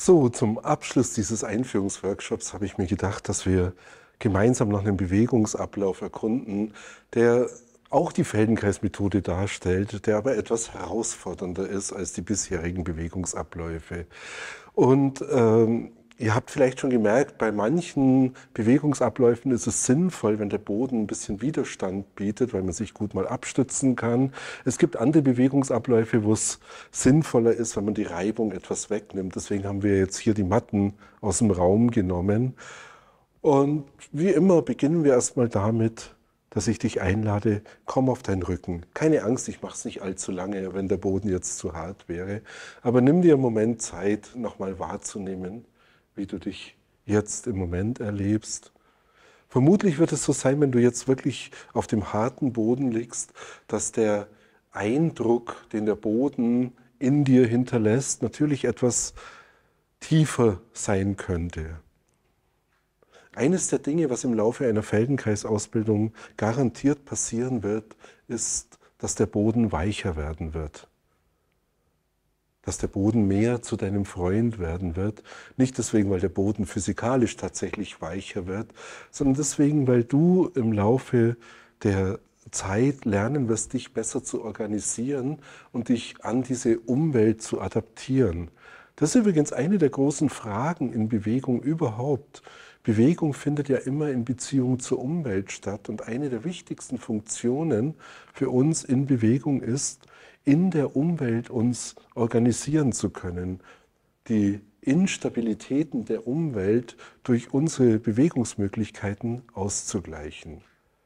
So, zum Abschluss dieses Einführungsworkshops habe ich mir gedacht, dass wir gemeinsam noch einen Bewegungsablauf erkunden, der auch die Feldenkreismethode darstellt, der aber etwas herausfordernder ist als die bisherigen Bewegungsabläufe. Und ihr habt vielleicht schon gemerkt, bei manchen Bewegungsabläufen ist es sinnvoll, wenn der Boden ein bisschen Widerstand bietet, weil man sich gut mal abstützen kann. Es gibt andere Bewegungsabläufe, wo es sinnvoller ist, wenn man die Reibung etwas wegnimmt. Deswegen haben wir jetzt hier die Matten aus dem Raum genommen. Und wie immer beginnen wir erstmal damit, dass ich dich einlade, komm auf deinen Rücken. Keine Angst, ich mache es nicht allzu lange, wenn der Boden jetzt zu hart wäre. Aber nimm dir einen Moment Zeit, nochmal wahrzunehmen, wie du dich jetzt im Moment erlebst. Vermutlich wird es so sein, wenn du jetzt wirklich auf dem harten Boden liegst, dass der Eindruck, den der Boden in dir hinterlässt, natürlich etwas tiefer sein könnte. Eines der Dinge, was im Laufe einer Feldenkreisausbildung garantiert passieren wird, ist, dass der Boden weicher werden wird. Dass der Boden mehr zu deinem Freund werden wird. Nicht deswegen, weil der Boden physikalisch tatsächlich weicher wird, sondern deswegen, weil du im Laufe der Zeit lernen wirst, dich besser zu organisieren und dich an diese Umwelt zu adaptieren. Das ist übrigens eine der großen Fragen in Bewegung überhaupt. Bewegung findet ja immer in Beziehung zur Umwelt statt und eine der wichtigsten Funktionen für uns in Bewegung ist, in der Umwelt uns organisieren zu können, die Instabilitäten der Umwelt durch unsere Bewegungsmöglichkeiten auszugleichen.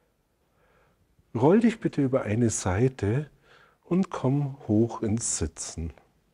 Roll dich bitte über eine Seite und komm hoch ins Sitzen.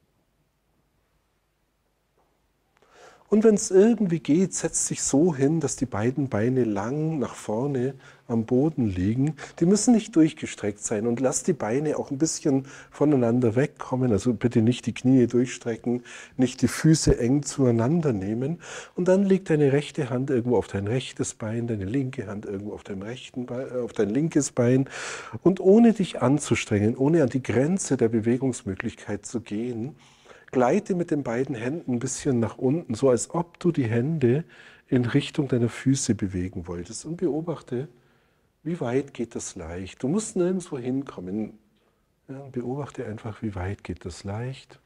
Und wenn es irgendwie geht, setz dich so hin, dass die beiden Beine lang nach vorne am Boden liegen. Die müssen nicht durchgestreckt sein und lass die Beine auch ein bisschen voneinander wegkommen. Also bitte nicht die Knie durchstrecken, nicht die Füße eng zueinander nehmen. Und dann leg deine rechte Hand irgendwo auf dein rechtes Bein, deine linke Hand irgendwo auf dein auf dein linkes Bein. Und ohne dich anzustrengen, ohne an die Grenze der Bewegungsmöglichkeit zu gehen, gleite mit den beiden Händen ein bisschen nach unten, so als ob du die Hände in Richtung deiner Füße bewegen wolltest. Und beobachte, wie weit geht das leicht. Du musst nirgendwo hinkommen. Ja, beobachte einfach, wie weit geht das leicht.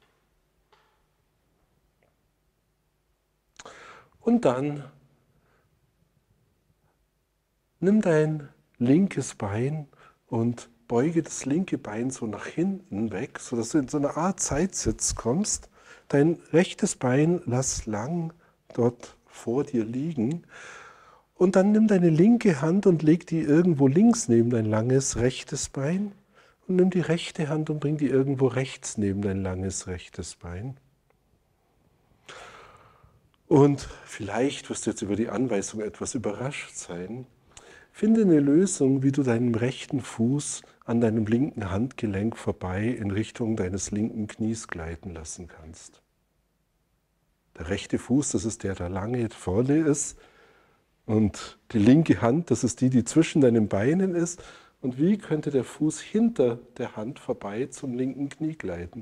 Und dann nimm dein linkes Bein und beuge das linke Bein so nach hinten weg, sodass du in so eine Art Zeitsitz kommst. Dein rechtes Bein lass lang dort vor dir liegen. Und dann nimm deine linke Hand und leg die irgendwo links neben dein langes rechtes Bein. Und nimm die rechte Hand und bring die irgendwo rechts neben dein langes rechtes Bein. Und vielleicht wirst du jetzt über die Anweisung etwas überrascht sein. Finde eine Lösung, wie du deinen rechten Fuß an deinem linken Handgelenk vorbei in Richtung deines linken Knies gleiten lassen kannst. Der rechte Fuß, das ist der, der lange vorne ist. Und die linke Hand, das ist die, die zwischen deinen Beinen ist. Und wie könnte der Fuß hinter der Hand vorbei zum linken Knie gleiten?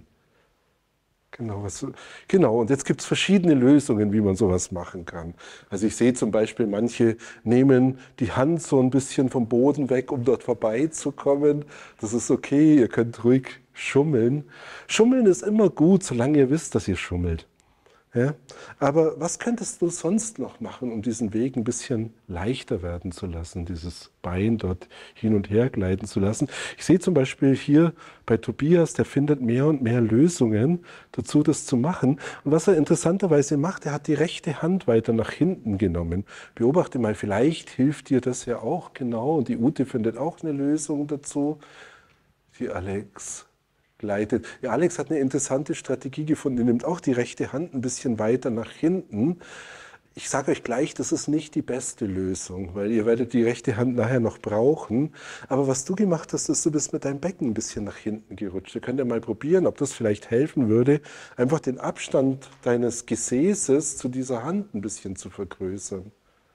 Genau, und jetzt gibt es verschiedene Lösungen, wie man sowas machen kann. Also ich sehe zum Beispiel, manche nehmen die Hand so ein bisschen vom Boden weg, um dort vorbeizukommen. Das ist okay, ihr könnt ruhig schummeln. Schummeln ist immer gut, solange ihr wisst, dass ihr schummelt. Ja? Aber was könntest du sonst noch machen, um diesen Weg ein bisschen leichter werden zu lassen, dieses Bein dort hin und her gleiten zu lassen? Ich sehe zum Beispiel hier bei Tobias, der findet mehr und mehr Lösungen dazu, das zu machen. Und was er interessanterweise macht, er hat die rechte Hand weiter nach hinten genommen. Beobachte mal, vielleicht hilft dir das ja auch genau. Und die Ute findet auch eine Lösung dazu. Die Alex gleitet. Ja, Alex hat eine interessante Strategie gefunden. Er nimmt auch die rechte Hand ein bisschen weiter nach hinten. Ich sage euch gleich, das ist nicht die beste Lösung, weil ihr werdet die rechte Hand nachher noch brauchen. Aber was du gemacht hast, ist, du bist mit deinem Becken ein bisschen nach hinten gerutscht. Ihr könnt ja mal probieren, ob das vielleicht helfen würde, einfach den Abstand deines Gesäßes zu dieser Hand ein bisschen zu vergrößern.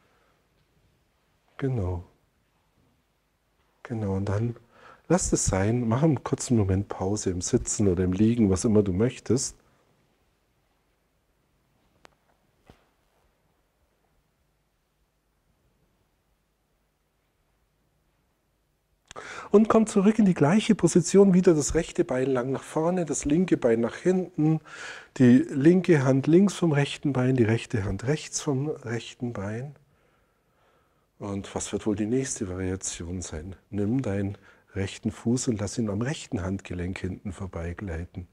Genau. Genau, und dann lass es sein, mach einen kurzen Moment Pause im Sitzen oder im Liegen, was immer du möchtest. Und komm zurück in die gleiche Position, wieder das rechte Bein lang nach vorne, das linke Bein nach hinten, die linke Hand links vom rechten Bein, die rechte Hand rechts vom rechten Bein. Und was wird wohl die nächste Variation sein? Nimm deinen rechten Fuß und lass ihn am rechten Handgelenk hinten vorbeigleiten.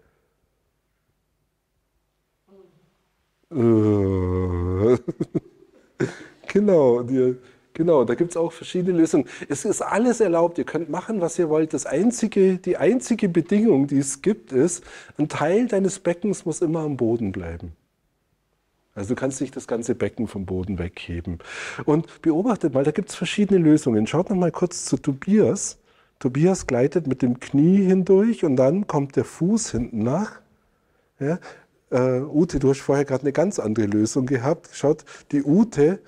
Genau, da gibt es auch verschiedene Lösungen. Es ist alles erlaubt, ihr könnt machen, was ihr wollt. Die einzige Bedingung, die es gibt, ist, ein Teil deines Beckens muss immer am Boden bleiben. Also du kannst nicht das ganze Becken vom Boden wegheben. Und beobachtet mal, da gibt es verschiedene Lösungen. Schaut noch mal kurz zu Tobias. Tobias gleitet mit dem Knie hindurch und dann kommt der Fuß hinten nach. Ja? Ute, du hast vorher gerade eine ganz andere Lösung gehabt. Schaut, die Ute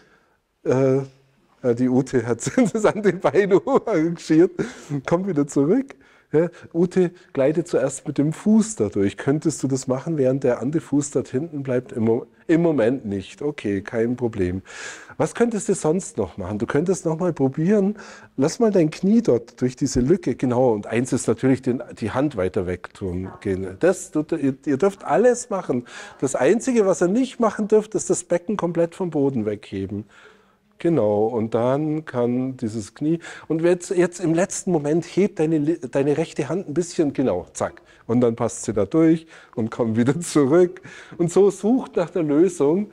hat das andere Bein arrangiert, kommt wieder zurück. Ja, Ute gleitet zuerst mit dem Fuß dadurch. Könntest du das machen, während der andere Fuß dort hinten bleibt? Im Moment nicht. Okay, kein Problem. Was könntest du sonst noch machen? Du könntest noch mal probieren, lass mal dein Knie dort durch diese Lücke, genau, und eins ist natürlich die Hand weiter weg tun. Ihr dürft alles machen. Das Einzige, was ihr nicht machen dürft, ist das Becken komplett vom Boden wegheben. Genau, und dann kann dieses Knie, und jetzt im letzten Moment hebt deine rechte Hand ein bisschen, genau, zack. Und dann passt sie da durch und kommt wieder zurück. Und so sucht nach der Lösung.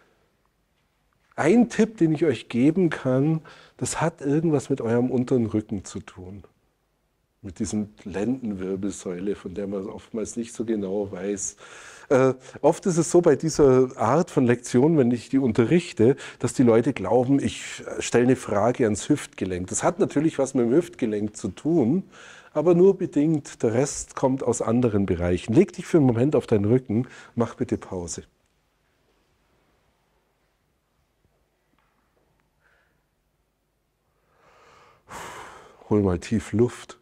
Ein Tipp, den ich euch geben kann, das hat irgendwas mit eurem unteren Rücken zu tun. Mit diesem Lendenwirbelsäule, von der man oftmals nicht so genau weiß. Oft ist es so bei dieser Art von Lektion, wenn ich die unterrichte, dass die Leute glauben, ich stelle eine Frage ans Hüftgelenk. Das hat natürlich was mit dem Hüftgelenk zu tun, aber nur bedingt. Der Rest kommt aus anderen Bereichen. Leg dich für einen Moment auf deinen Rücken, mach bitte Pause. Hol mal tief Luft.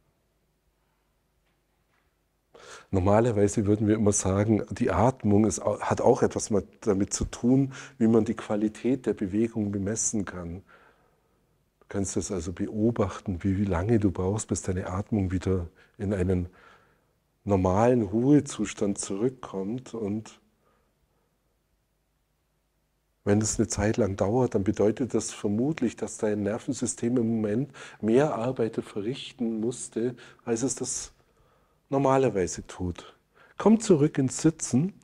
Normalerweise würden wir immer sagen, die Atmung hat auch etwas damit zu tun, wie man die Qualität der Bewegung bemessen kann. Du kannst das also beobachten, wie lange du brauchst, bis deine Atmung wieder in einen normalen Ruhezustand zurückkommt. Und wenn es eine Zeit lang dauert, dann bedeutet das vermutlich, dass dein Nervensystem im Moment mehr Arbeit verrichten musste, als es das normalerweise tut. Komm zurück ins Sitzen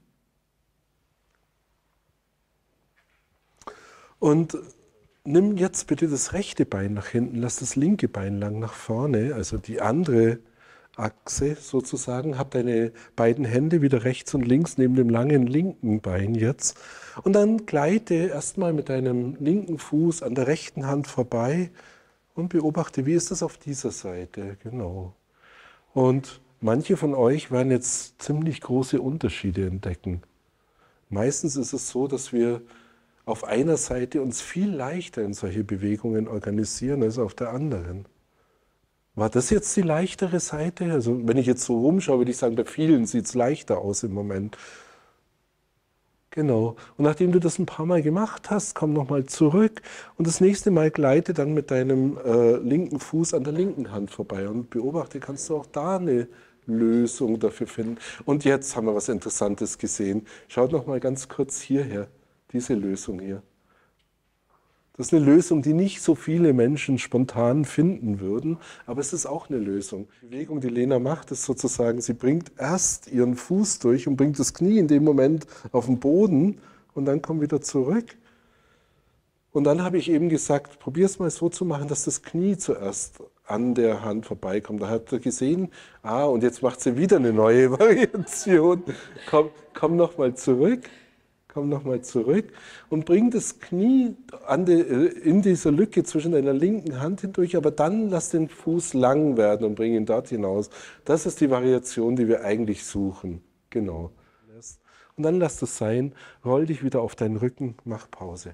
und nimm jetzt bitte das rechte Bein nach hinten, lass das linke Bein lang nach vorne, also die andere Achse sozusagen. Hab deine beiden Hände wieder rechts und links neben dem langen linken Bein jetzt. Und dann gleite erstmal mit deinem linken Fuß an der rechten Hand vorbei und beobachte, wie ist das auf dieser Seite, genau. Und manche von euch werden jetzt ziemlich große Unterschiede entdecken. Meistens ist es so, dass wir auf einer Seite uns viel leichter in solche Bewegungen organisieren als auf der anderen. War das jetzt die leichtere Seite? Also wenn ich jetzt so rumschaue, würde ich sagen, bei vielen sieht es leichter aus im Moment. Genau. Und nachdem du das ein paar Mal gemacht hast, komm nochmal zurück und das nächste Mal gleite dann mit deinem linken Fuß an der linken Hand vorbei und beobachte, kannst du auch da eine Lösung dafür finden. Und jetzt haben wir was Interessantes gesehen. Schaut nochmal ganz kurz hierher, diese Lösung hier. Das ist eine Lösung, die nicht so viele Menschen spontan finden würden, aber es ist auch eine Lösung. Die Bewegung, die Lena macht, ist sozusagen, sie bringt erst ihren Fuß durch und bringt das Knie in dem Moment auf den Boden und dann kommt wieder zurück. Und dann habe ich eben gesagt, probier es mal so zu machen, dass das Knie zuerst an der Hand vorbeikommt. Da hat er gesehen, und jetzt macht sie wieder eine neue Variation. Komm nochmal zurück. Komm nochmal zurück und bring das Knie in dieser Lücke zwischen deiner linken Hand hindurch, aber dann lass den Fuß lang werden und bring ihn dort hinaus. Das ist die Variation, die wir eigentlich suchen. Genau. Und dann lass das sein, roll dich wieder auf deinen Rücken, mach Pause.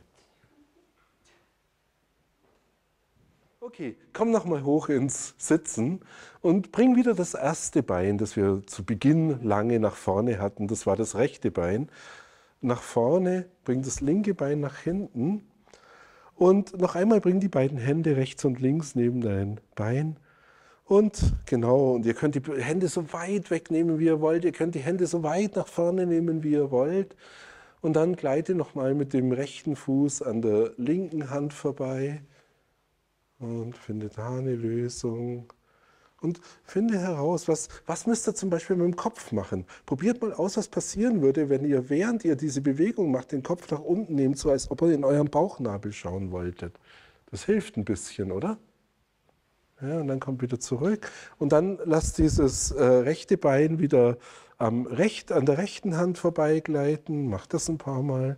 Okay, komm nochmal hoch ins Sitzen und bring wieder das erste Bein, das wir zu Beginn lange nach vorne hatten. Das war das rechte Bein. Nach vorne, bring das linke Bein nach hinten und noch einmal bring die beiden Hände rechts und links neben dein Bein Und genau, und ihr könnt die Hände so weit wegnehmen, wie ihr wollt. Ihr könnt die Hände so weit nach vorne nehmen, wie ihr wollt. Und dann gleite nochmal mit dem rechten Fuß an der linken Hand vorbei und finde da eine Lösung. Und finde heraus, was müsst ihr zum Beispiel mit dem Kopf machen. Probiert mal aus, was passieren würde, wenn ihr, während ihr diese Bewegung macht, den Kopf nach unten nehmt, so als ob ihr in euren Bauchnabel schauen wolltet. Das hilft ein bisschen, oder? Ja, und dann kommt wieder zurück. Und dann lasst dieses rechte Bein wieder an der rechten Hand vorbeigleiten. Macht das ein paar Mal.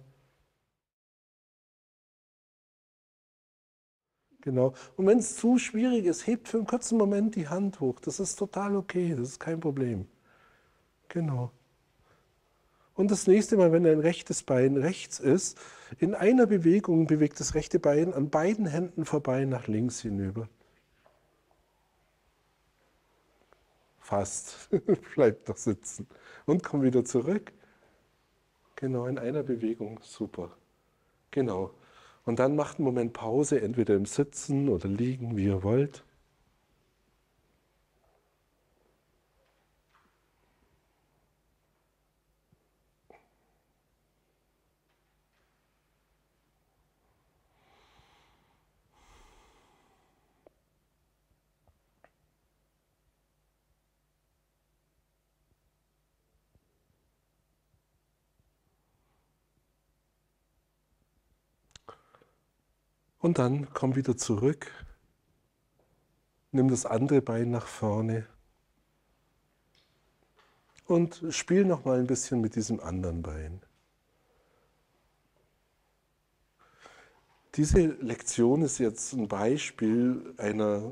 Genau. Und wenn es zu schwierig ist, hebt für einen kurzen Moment die Hand hoch. Das ist total okay, das ist kein Problem. Genau. Und das nächste Mal, wenn dein rechtes Bein rechts ist, in einer Bewegung bewegt das rechte Bein an beiden Händen vorbei nach links hinüber. Fast. Bleibt doch sitzen. Und komm wieder zurück. Genau, in einer Bewegung. Super. Genau. Und dann macht einen Moment Pause, entweder im Sitzen oder Liegen, wie ihr wollt. Und dann komm wieder zurück. Nimm das andere Bein nach vorne. Und spiel noch mal ein bisschen mit diesem anderen Bein. Diese Lektion ist jetzt ein Beispiel einer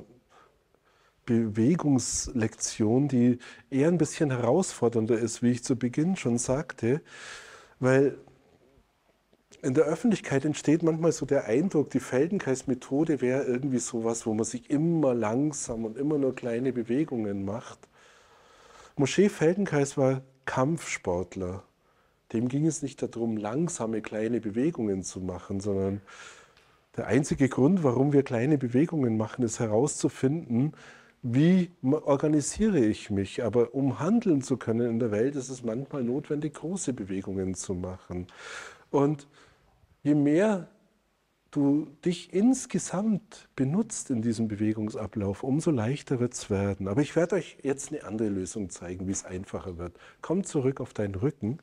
Bewegungslektion, die eher ein bisschen herausfordernder ist, wie ich zu Beginn schon sagte, weil in der Öffentlichkeit entsteht manchmal so der Eindruck, die Feldenkreis-Methode wäre irgendwie sowas, wo man sich immer langsam und immer nur kleine Bewegungen macht. Moshe Feldenkreis war Kampfsportler. Dem ging es nicht darum, langsame kleine Bewegungen zu machen, sondern der einzige Grund, warum wir kleine Bewegungen machen, ist herauszufinden, wie organisiere ich mich. Aber um handeln zu können in der Welt, ist es manchmal notwendig, große Bewegungen zu machen. Und je mehr du dich insgesamt benutzt in diesem Bewegungsablauf, umso leichter wird es werden. Aber ich werde euch jetzt eine andere Lösung zeigen, wie es einfacher wird. Komm zurück auf deinen Rücken.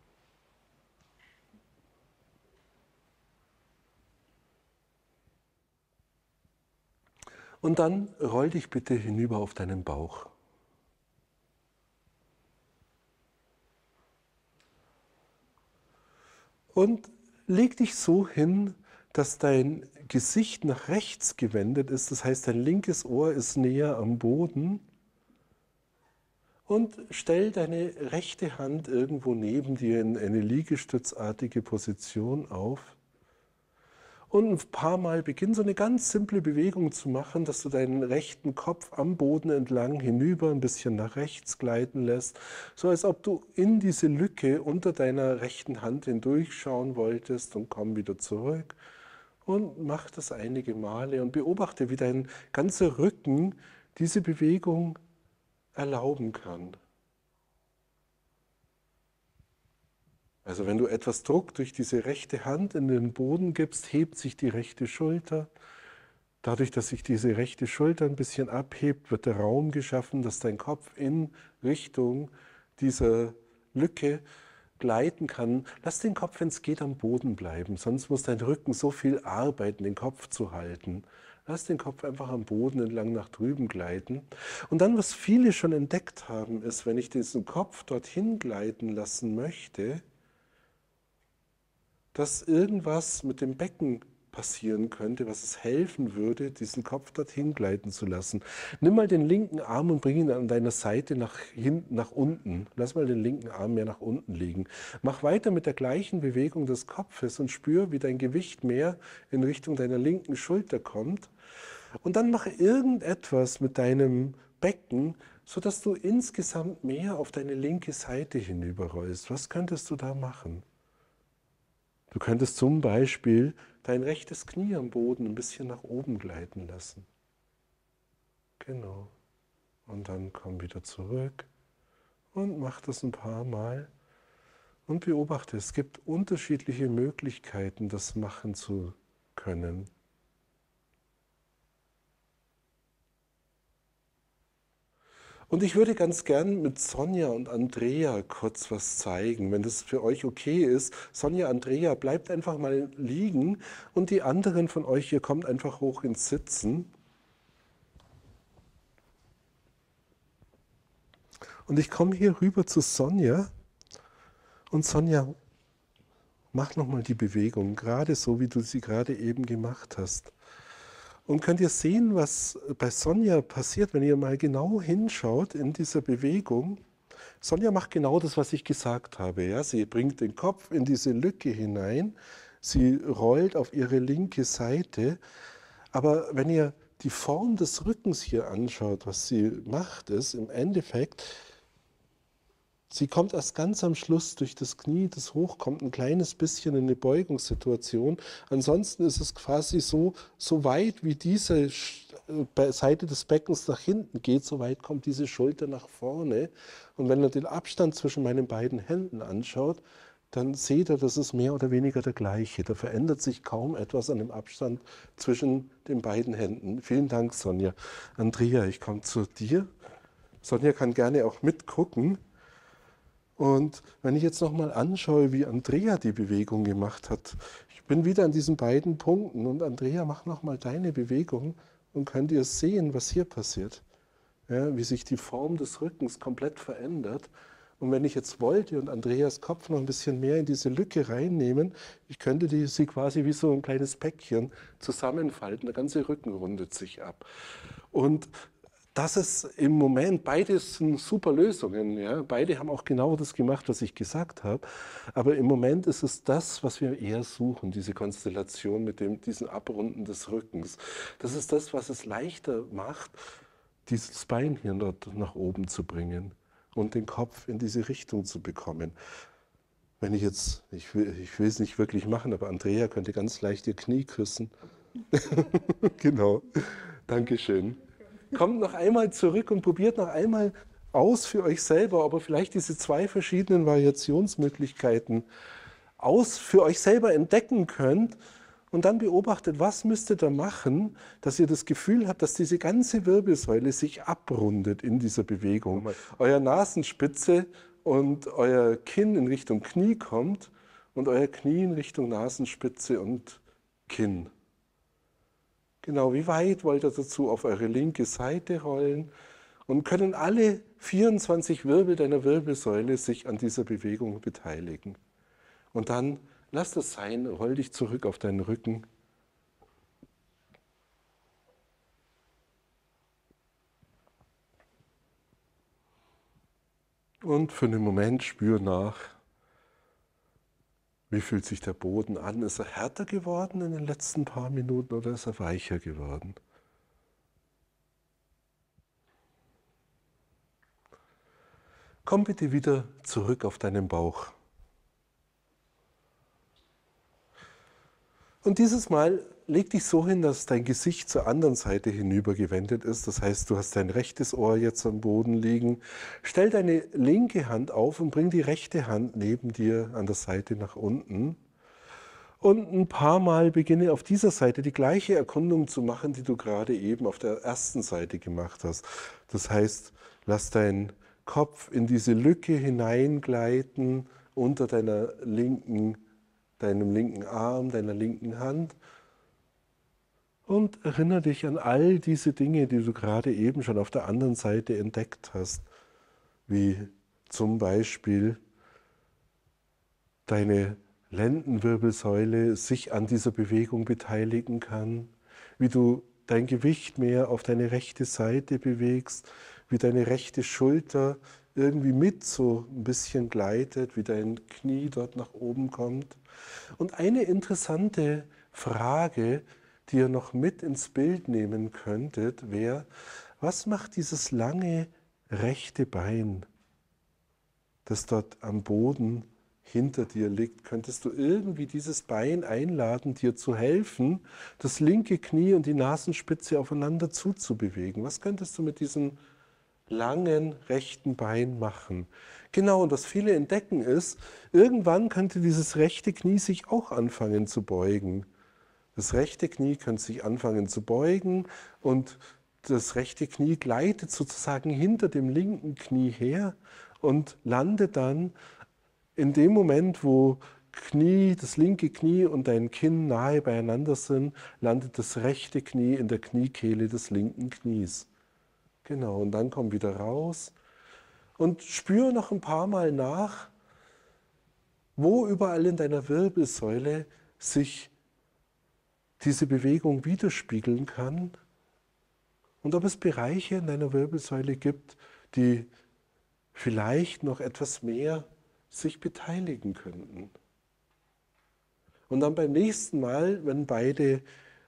Und dann roll dich bitte hinüber auf deinen Bauch. Und leg dich so hin, dass dein Gesicht nach rechts gewendet ist. Das heißt, dein linkes Ohr ist näher am Boden. Und stell deine rechte Hand irgendwo neben dir in eine liegestützartige Position auf. Und ein paar Mal beginn so eine ganz simple Bewegung zu machen, dass du deinen rechten Kopf am Boden entlang hinüber ein bisschen nach rechts gleiten lässt, so als ob du in diese Lücke unter deiner rechten Hand hindurchschauen wolltest, und komm wieder zurück. Und mach das einige Male und beobachte, wie dein ganzer Rücken diese Bewegung erlauben kann. Also wenn du etwas Druck durch diese rechte Hand in den Boden gibst, hebt sich die rechte Schulter. Dadurch, dass sich diese rechte Schulter ein bisschen abhebt, wird der Raum geschaffen, dass dein Kopf in Richtung dieser Lücke gleiten kann. Lass den Kopf, wenn es geht, am Boden bleiben, sonst muss dein Rücken so viel arbeiten, den Kopf zu halten. Lass den Kopf einfach am Boden entlang nach drüben gleiten. Und dann, was viele schon entdeckt haben, ist, wenn ich diesen Kopf dorthin gleiten lassen möchte, dass irgendwas mit dem Becken passieren könnte, was es helfen würde, diesen Kopf dorthin gleiten zu lassen. Nimm mal den linken Arm und bring ihn an deiner Seite nach hinten, nach unten. Lass mal den linken Arm mehr nach unten liegen. Mach weiter mit der gleichen Bewegung des Kopfes und spür, wie dein Gewicht mehr in Richtung deiner linken Schulter kommt. Und dann mache irgendetwas mit deinem Becken, sodass du insgesamt mehr auf deine linke Seite hinüberrollst. Was könntest du da machen? Du könntest zum Beispiel dein rechtes Knie am Boden ein bisschen nach oben gleiten lassen. Genau. Und dann komm wieder zurück und mach das ein paar Mal und beobachte, es gibt unterschiedliche Möglichkeiten, das machen zu können. Und ich würde ganz gern mit Sonja und Andrea kurz was zeigen, wenn das für euch okay ist. Sonja, Andrea, bleibt einfach mal liegen und die anderen von euch, ihr kommt einfach hoch ins Sitzen. Und ich komme hier rüber zu Sonja. Und Sonja, mach nochmal die Bewegung, gerade so, wie du sie gerade eben gemacht hast. Und könnt ihr sehen, was bei Sonja passiert, wenn ihr mal genau hinschaut in dieser Bewegung? Sonja macht genau das, was ich gesagt habe. Ja? Sie bringt den Kopf in diese Lücke hinein, sie rollt auf ihre linke Seite. Aber wenn ihr die Form des Rückens hier anschaut, was sie macht, ist im Endeffekt, sie kommt erst ganz am Schluss durch das Knie, das hochkommt, ein kleines bisschen in eine Beugungssituation. Ansonsten ist es quasi so weit, wie diese Seite des Beckens nach hinten geht, so weit kommt diese Schulter nach vorne. Und wenn ihr den Abstand zwischen meinen beiden Händen anschaut, dann seht ihr, das ist mehr oder weniger der gleiche. Da verändert sich kaum etwas an dem Abstand zwischen den beiden Händen. Vielen Dank, Sonja. Andrea, ich komme zu dir. Sonja kann gerne auch mitgucken. Und wenn ich jetzt nochmal anschaue, wie Andrea die Bewegung gemacht hat, ich bin wieder an diesen beiden Punkten und Andrea, mach nochmal deine Bewegung und könnt ihr sehen, was hier passiert. Ja, wie sich die Form des Rückens komplett verändert. Und wenn ich jetzt wollte und Andreas Kopf noch ein bisschen mehr in diese Lücke reinnehmen, ich könnte sie quasi wie so ein kleines Päckchen zusammenfalten, der ganze Rücken rundet sich ab. Und das ist im Moment, beides sind super Lösungen. Ja? Beide haben auch genau das gemacht, was ich gesagt habe. Aber im Moment ist es das, was wir eher suchen, diese Konstellation mit diesen Abrunden des Rückens. Das ist das, was es leichter macht, dieses Bein hier dort nach oben zu bringen und den Kopf in diese Richtung zu bekommen. Wenn ich jetzt, ich will es nicht wirklich machen, aber Andrea könnte ganz leicht ihr Knie küssen. Genau, Dankeschön. Kommt noch einmal zurück und probiert noch einmal aus für euch selber, ob ihr vielleicht diese zwei verschiedenen Variationsmöglichkeiten für euch selber entdecken könnt und dann beobachtet, was müsst ihr da machen, dass ihr das Gefühl habt, dass diese ganze Wirbelsäule sich abrundet in dieser Bewegung. Euer Nasenspitze und euer Kinn in Richtung Knie kommt und euer Knie in Richtung Nasenspitze und Kinn. Genau, wie weit wollt ihr dazu auf eure linke Seite rollen? Und können alle 24 Wirbel deiner Wirbelsäule sich an dieser Bewegung beteiligen. Und dann lass das sein, roll dich zurück auf deinen Rücken. Und für einen Moment spür nach, wie fühlt sich der Boden an? Ist er härter geworden in den letzten paar Minuten oder ist er weicher geworden? Komm bitte wieder zurück auf deinen Bauch. Und dieses Mal leg dich so hin, dass dein Gesicht zur anderen Seite hinüber gewendet ist. Das heißt, du hast dein rechtes Ohr jetzt am Boden liegen. Stell deine linke Hand auf und bring die rechte Hand neben dir an der Seite nach unten. Und ein paar Mal beginne auf dieser Seite die gleiche Erkundung zu machen, die du gerade eben auf der ersten Seite gemacht hast. Das heißt, lass deinen Kopf in diese Lücke hineingleiten unter deinem linken Arm, deiner linken Hand. Und erinnere dich an all diese Dinge, die du gerade eben schon auf der anderen Seite entdeckt hast, wie zum Beispiel deine Lendenwirbelsäule sich an dieser Bewegung beteiligen kann, wie du dein Gewicht mehr auf deine rechte Seite bewegst, wie deine rechte Schulter irgendwie mit so ein bisschen gleitet, wie dein Knie dort nach oben kommt. Und eine interessante Frage, die ihr noch mit ins Bild nehmen könntet, wäre, was macht dieses lange rechte Bein, das dort am Boden hinter dir liegt? Könntest du irgendwie dieses Bein einladen, dir zu helfen, das linke Knie und die Nasenspitze aufeinander zuzubewegen? Was könntest du mit diesem langen rechten Bein machen. Genau, und was viele entdecken ist, irgendwann könnte dieses rechte Knie sich auch anfangen zu beugen. Das rechte Knie könnte sich anfangen zu beugen und das rechte Knie gleitet sozusagen hinter dem linken Knie her und landet dann in dem Moment, wo das linke Knie und dein Kinn nahe beieinander sind, landet das rechte Knie in der Kniekehle des linken Knies. Genau, und dann komm wieder raus und spür noch ein paar Mal nach, wo überall in deiner Wirbelsäule sich diese Bewegung widerspiegeln kann und ob es Bereiche in deiner Wirbelsäule gibt, die vielleicht noch etwas mehr sich beteiligen könnten. Und dann beim nächsten Mal, wenn beide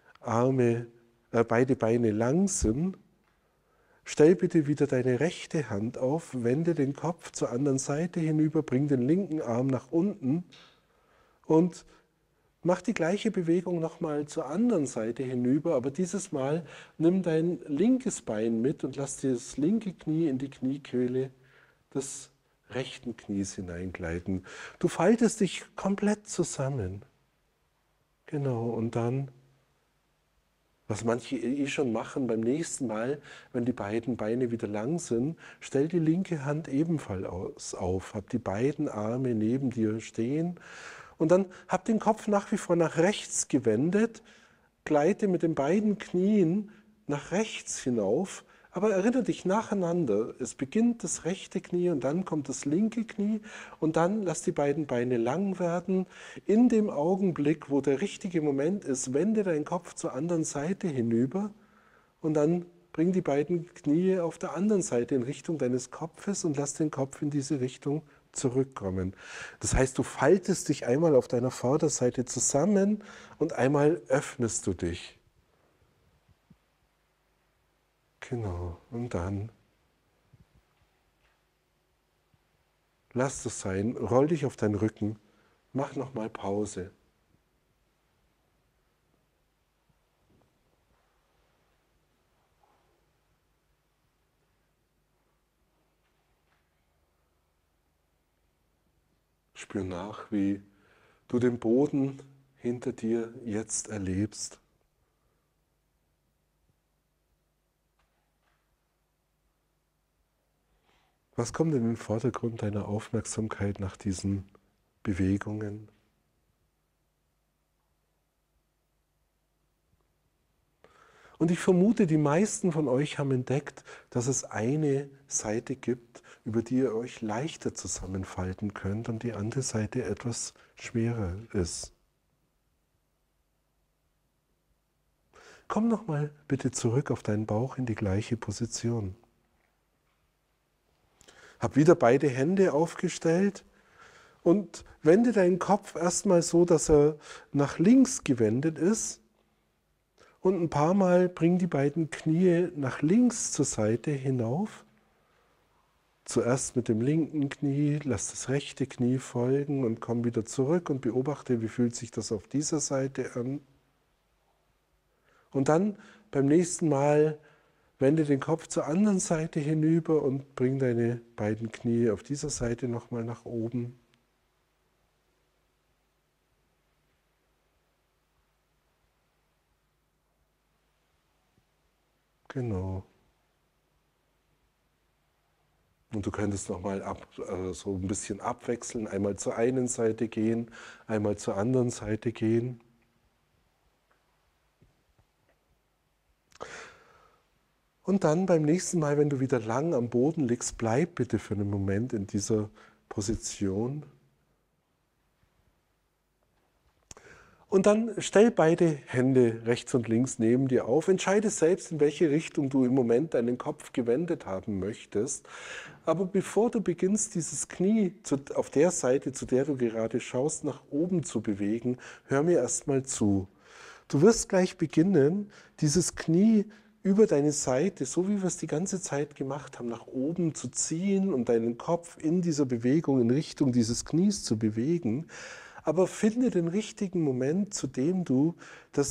Beine lang sind, stell bitte wieder deine rechte Hand auf, wende den Kopf zur anderen Seite hinüber, bring den linken Arm nach unten und mach die gleiche Bewegung nochmal zur anderen Seite hinüber, aber dieses Mal nimm dein linkes Bein mit und lass dir das linke Knie in die Kniekehle des rechten Knies hineingleiten. Du faltest dich komplett zusammen. Genau, und dann, was manche schon machen, beim nächsten Mal, wenn die beiden Beine wieder lang sind, stell die linke Hand ebenfalls auf, hab die beiden Arme neben dir stehen und dann hab den Kopf nach wie vor nach rechts gewendet, gleite mit den beiden Knien nach rechts hinauf, aber erinnere dich nacheinander, es beginnt das rechte Knie und dann kommt das linke Knie und dann lass die beiden Beine lang werden. In dem Augenblick, wo der richtige Moment ist, wende deinen Kopf zur anderen Seite hinüber und dann bring die beiden Knie auf der anderen Seite in Richtung deines Kopfes und lass den Kopf in diese Richtung zurückkommen. Das heißt, du faltest dich einmal auf deiner Vorderseite zusammen und einmal öffnest du dich. Genau, und dann lass das sein, roll dich auf deinen Rücken, mach nochmal Pause. Spür nach, wie du den Boden hinter dir jetzt erlebst. Was kommt in den Vordergrund deiner Aufmerksamkeit nach diesen Bewegungen? Und ich vermute, die meisten von euch haben entdeckt, dass es eine Seite gibt, über die ihr euch leichter zusammenfalten könnt und die andere Seite etwas schwerer ist. Komm nochmal bitte zurück auf deinen Bauch in die gleiche Position. Hab wieder beide Hände aufgestellt und wende deinen Kopf erstmal so, dass er nach links gewendet ist. Und ein paar Mal bring die beiden Knie nach links zur Seite hinauf. Zuerst mit dem linken Knie, lass das rechte Knie folgen und komm wieder zurück und beobachte, wie fühlt sich das auf dieser Seite an. Und dann beim nächsten Mal wende den Kopf zur anderen Seite hinüber und bring deine beiden Knie auf dieser Seite nochmal nach oben. Genau. Und du könntest nochmal so ein bisschen abwechseln, einmal zur einen Seite gehen, einmal zur anderen Seite gehen. Und dann beim nächsten Mal, wenn du wieder lang am Boden liegst, bleib bitte für einen Moment in dieser Position. Und dann stell beide Hände rechts und links neben dir auf. Entscheide selbst, in welche Richtung du im Moment deinen Kopf gewendet haben möchtest. Aber bevor du beginnst, dieses Knie auf der Seite, zu der du gerade schaust, nach oben zu bewegen, hör mir erstmal zu. Du wirst gleich beginnen, dieses Knie über deine Seite, so wie wir es die ganze Zeit gemacht haben, nach oben zu ziehen und deinen Kopf in dieser Bewegung in Richtung dieses Knies zu bewegen. Aber finde den richtigen Moment, zu dem du das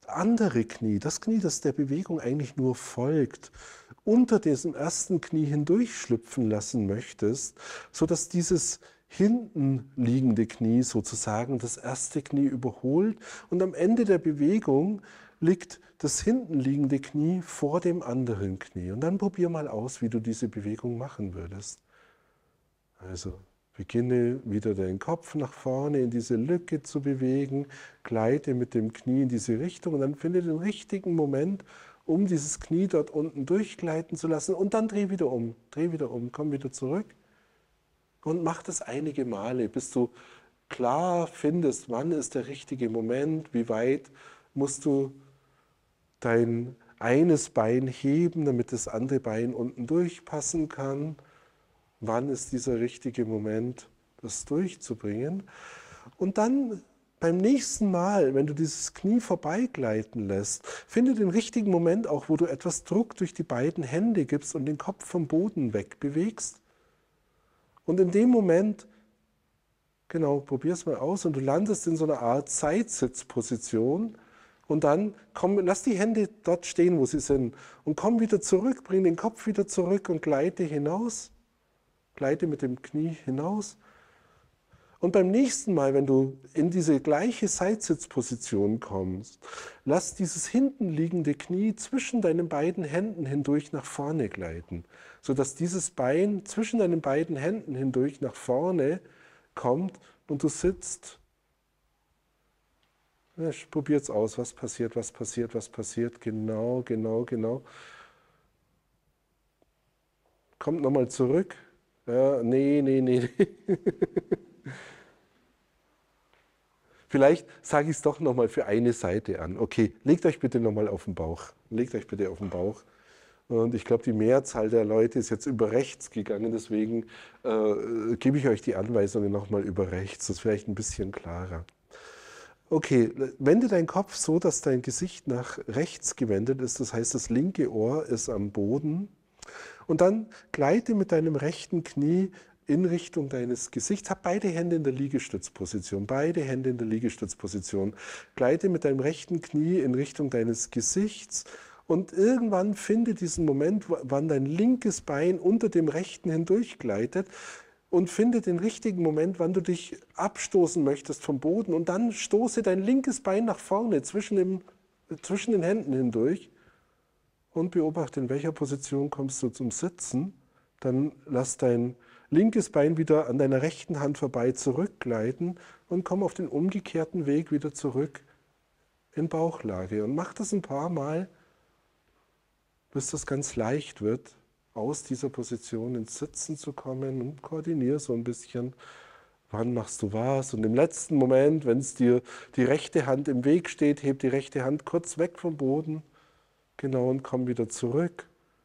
andere Knie, das Knie, das der Bewegung eigentlich nur folgt, unter diesem ersten Knie hindurchschlüpfen lassen möchtest, sodass dieses hinten liegende Knie sozusagen das erste Knie überholt und am Ende der Bewegung liegt das hinten liegende Knie vor dem anderen Knie. Und dann probier mal aus, wie du diese Bewegung machen würdest. Also beginne wieder deinen Kopf nach vorne in diese Lücke zu bewegen, gleite mit dem Knie in diese Richtung und dann finde den richtigen Moment, um dieses Knie dort unten durchgleiten zu lassen und dann dreh wieder um, komm wieder zurück und mach das einige Male, bis du klar findest, wann ist der richtige Moment, wie weit musst du dein eines Bein heben, damit das andere Bein unten durchpassen kann. Wann ist dieser richtige Moment, das durchzubringen? Und dann beim nächsten Mal, wenn du dieses Knie vorbeigleiten lässt, finde den richtigen Moment auch, wo du etwas Druck durch die beiden Hände gibst und den Kopf vom Boden wegbewegst. Und in dem Moment, genau, probier es mal aus und du landest in so einer Art Zeitsitzposition und dann lass die Hände dort stehen, wo sie sind und komm wieder zurück, bring den Kopf wieder zurück und gleite hinaus. Gleite mit dem Knie hinaus. Und beim nächsten Mal, wenn du in diese gleiche Seitsitzposition kommst, lass dieses hinten liegende Knie zwischen deinen beiden Händen hindurch nach vorne gleiten, sodass dieses Bein zwischen deinen beiden Händen hindurch nach vorne kommt und du sitzt. Ja, probiert's aus, was passiert, was passiert, was passiert. Genau, genau, genau. Kommt nochmal zurück. Ja, nee. Vielleicht sage ich es doch nochmal für eine Seite an. Okay, legt euch bitte nochmal auf den Bauch. Legt euch bitte auf den Bauch. Und ich glaube, die Mehrzahl der Leute ist jetzt über rechts gegangen, deswegen gebe ich euch die Anweisungen nochmal über rechts. Das ist vielleicht ein bisschen klarer. Okay, wende deinen Kopf so, dass dein Gesicht nach rechts gewendet ist. Das heißt, das linke Ohr ist am Boden. Und dann gleite mit deinem rechten Knie in Richtung deines Gesichts. Hab beide Hände in der Liegestützposition. Beide Hände in der Liegestützposition. Gleite mit deinem rechten Knie in Richtung deines Gesichts. Und irgendwann finde diesen Moment, wann dein linkes Bein unter dem rechten hindurch gleitet. Und finde den richtigen Moment, wann du dich abstoßen möchtest vom Boden. Und dann stoße dein linkes Bein nach vorne zwischen den Händen hindurch. Und beobachte, in welcher Position kommst du zum Sitzen. Dann lass dein linkes Bein wieder an deiner rechten Hand vorbei zurückgleiten und komm auf den umgekehrten Weg wieder zurück in Bauchlage. Und mach das ein paar Mal, bis das ganz leicht wird, aus dieser Position ins Sitzen zu kommen und koordinier so ein bisschen, wann machst du was. Und im letzten Moment, wenn es dir die rechte Hand im Weg steht, heb die rechte Hand kurz weg vom Boden. Genau, und komm wieder zurück.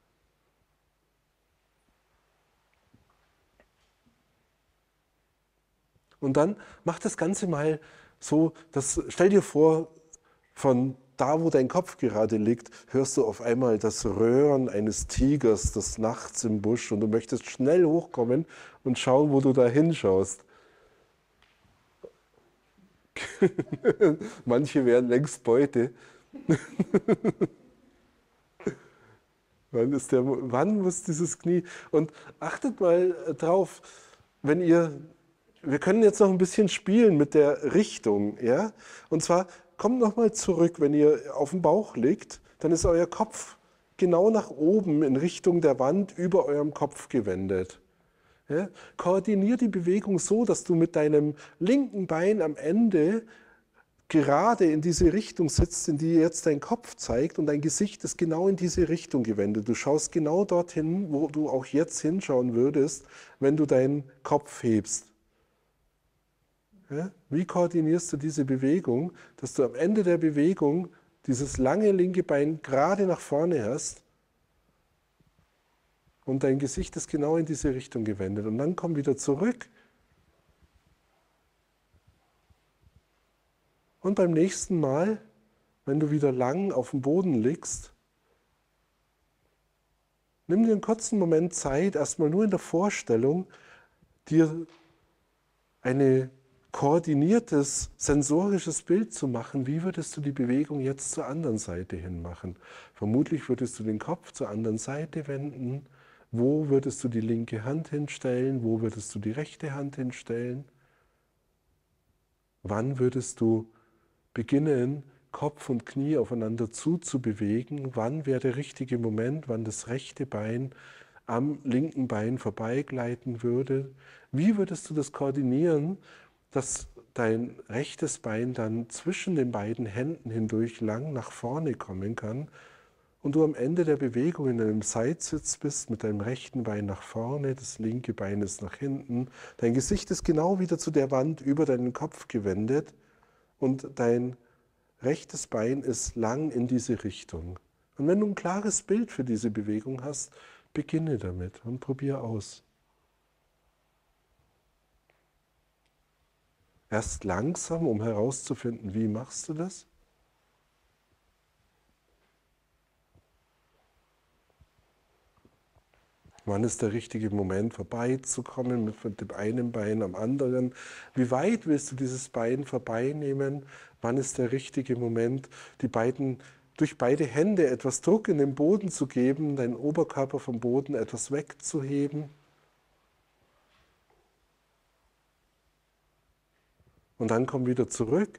Und dann mach das Ganze mal so, stell dir vor, von da, wo dein Kopf gerade liegt, hörst du auf einmal das Röhren eines Tigers des Nachts im Busch und du möchtest schnell hochkommen und schauen, wo du da hinschaust. Manche wären längst Beute. Wann muss dieses Knie? Und achtet mal drauf, wir können jetzt noch ein bisschen spielen mit der Richtung, ja? Und zwar, kommt nochmal zurück, wenn ihr auf dem Bauch liegt, dann ist euer Kopf genau nach oben in Richtung der Wand über eurem Kopf gewendet. Ja? Koordinier die Bewegung so, dass du mit deinem linken Bein am Ende gerade in diese Richtung sitzt, in die jetzt dein Kopf zeigt und dein Gesicht ist genau in diese Richtung gewendet. Du schaust genau dorthin, wo du auch jetzt hinschauen würdest, wenn du deinen Kopf hebst. Ja? Wie koordinierst du diese Bewegung, dass du am Ende der Bewegung dieses lange linke Bein gerade nach vorne hast und dein Gesicht ist genau in diese Richtung gewendet. Und dann komm wieder zurück. Und beim nächsten Mal, wenn du wieder lang auf dem Boden liegst, nimm dir einen kurzen Moment Zeit, erstmal nur in der Vorstellung, dir eine koordiniertes, sensorisches Bild zu machen, wie würdest du die Bewegung jetzt zur anderen Seite hin machen? Vermutlich würdest du den Kopf zur anderen Seite wenden. Wo würdest du die linke Hand hinstellen? Wo würdest du die rechte Hand hinstellen? Wann würdest du beginnen, Kopf und Knie aufeinander zuzubewegen? Wann wäre der richtige Moment, wann das rechte Bein am linken Bein vorbeigleiten würde? Wie würdest du das koordinieren, dass dein rechtes Bein dann zwischen den beiden Händen hindurch lang nach vorne kommen kann und du am Ende der Bewegung in einem Seitsitz bist mit deinem rechten Bein nach vorne, das linke Bein ist nach hinten, dein Gesicht ist genau wieder zu der Wand über deinen Kopf gewendet und dein rechtes Bein ist lang in diese Richtung. Und wenn du ein klares Bild für diese Bewegung hast, beginne damit und probier aus. Erst langsam, um herauszufinden, wie machst du das? Wann ist der richtige Moment, vorbeizukommen mit dem einen Bein am anderen? Wie weit willst du dieses Bein vorbeinehmen? Wann ist der richtige Moment, durch beide Hände etwas Druck in den Boden zu geben, deinen Oberkörper vom Boden etwas wegzuheben? Und dann komm wieder zurück.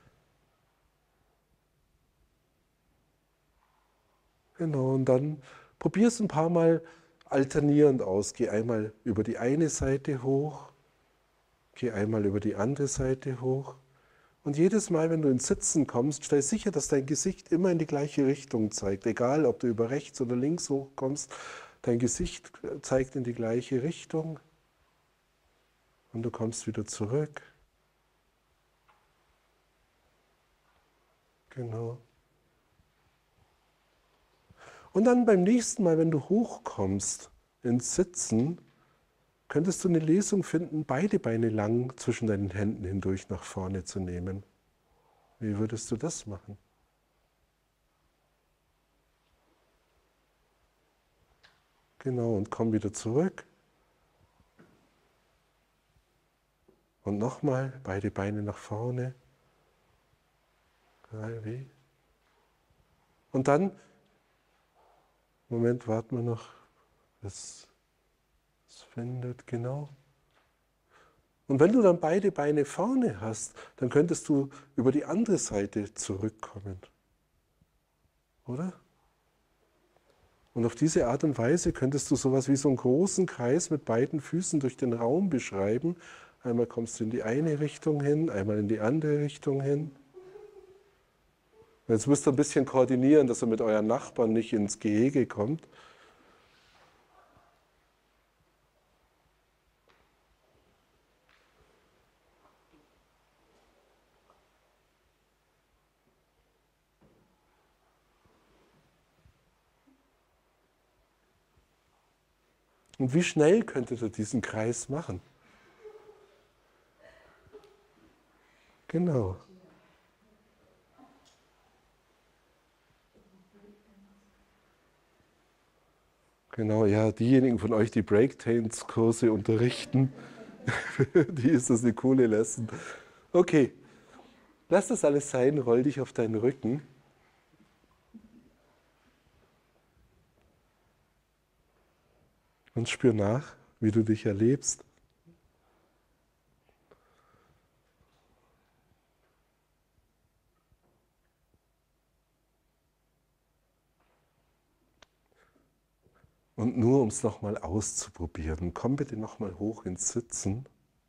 Genau, und dann probier es ein paar Mal alternierend aus. Geh einmal über die eine Seite hoch, geh einmal über die andere Seite hoch. Und jedes Mal, wenn du ins Sitzen kommst, stell sicher, dass dein Gesicht immer in die gleiche Richtung zeigt. Egal, ob du über rechts oder links hochkommst, dein Gesicht zeigt in die gleiche Richtung. Und du kommst wieder zurück. Genau. Und dann beim nächsten Mal, wenn du hochkommst ins Sitzen, könntest du eine Lösung finden, beide Beine lang zwischen deinen Händen hindurch nach vorne zu nehmen. Wie würdest du das machen? Genau, und komm wieder zurück. Und nochmal, beide Beine nach vorne. Wie? Und dann, Moment, warten wir noch, bis es findet, genau. Und wenn du dann beide Beine vorne hast, dann könntest du über die andere Seite zurückkommen. Oder? Und auf diese Art und Weise könntest du sowas wie so einen großen Kreis mit beiden Füßen durch den Raum beschreiben. Einmal kommst du in die eine Richtung hin, einmal in die andere Richtung hin. Jetzt müsst ihr ein bisschen koordinieren, dass ihr mit euren Nachbarn nicht ins Gehege kommt. Und wie schnell könntet ihr diesen Kreis machen? Genau. Genau, ja, diejenigen von euch, die Breakdance-Kurse unterrichten, für die ist das eine coole Lesson. Okay, lass das alles sein, roll dich auf deinen Rücken. Und spür nach, wie du dich erlebst. Und nur um es nochmal auszuprobieren, komm bitte nochmal hoch ins Sitzen.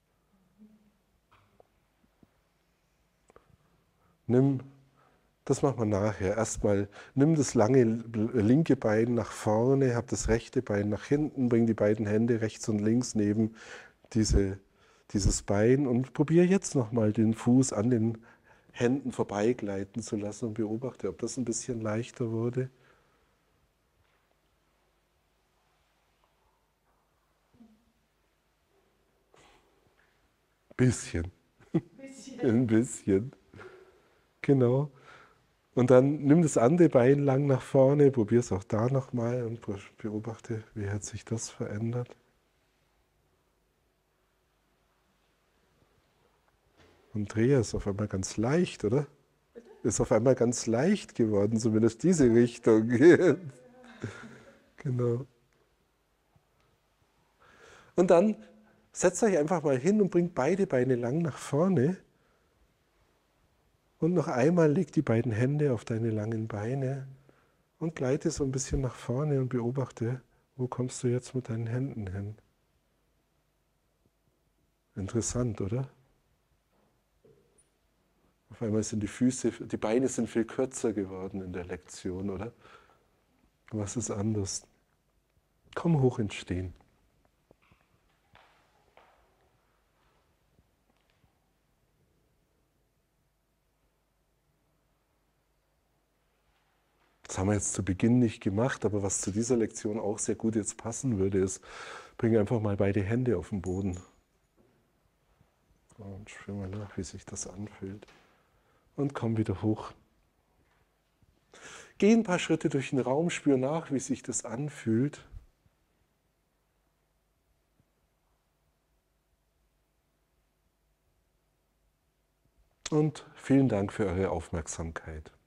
Das machen wir nachher. Erstmal nimm das lange linke Bein nach vorne, hab das rechte Bein nach hinten, bring die beiden Hände rechts und links neben dieses Bein und probiere jetzt nochmal den Fuß an den Händen vorbeigleiten zu lassen und beobachte, ob das ein bisschen leichter wurde. Bisschen. Ein bisschen. Genau. Und dann nimm das andere Bein lang nach vorne, probier es auch da nochmal und beobachte, wie hat sich das verändert. Andrea ist auf einmal ganz leicht, oder? Ist auf einmal ganz leicht geworden, zumindest diese Richtung. Genau. Und dann setzt euch einfach mal hin und bringt beide Beine lang nach vorne. Und noch einmal leg die beiden Hände auf deine langen Beine und gleite so ein bisschen nach vorne und beobachte, wo kommst du jetzt mit deinen Händen hin. Interessant, oder? Auf einmal sind die Beine sind viel kürzer geworden in der Lektion, oder? Was ist anders? Komm hoch ins Stehen. Das haben wir jetzt zu Beginn nicht gemacht, aber was zu dieser Lektion auch sehr gut jetzt passen würde, ist, bringe einfach mal beide Hände auf den Boden. Und spür mal nach, wie sich das anfühlt. Und komm wieder hoch. Geh ein paar Schritte durch den Raum, spür nach, wie sich das anfühlt. Und vielen Dank für eure Aufmerksamkeit.